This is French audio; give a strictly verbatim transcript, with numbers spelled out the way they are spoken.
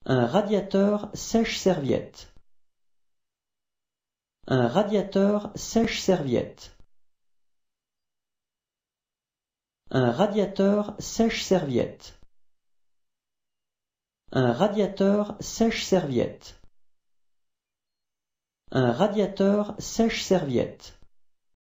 Un radiateur sèche-serviette. Un radiateur sèche-serviette. Un radiateur sèche-serviette. Un radiateur sèche-serviette. Un radiateur sèche-serviette.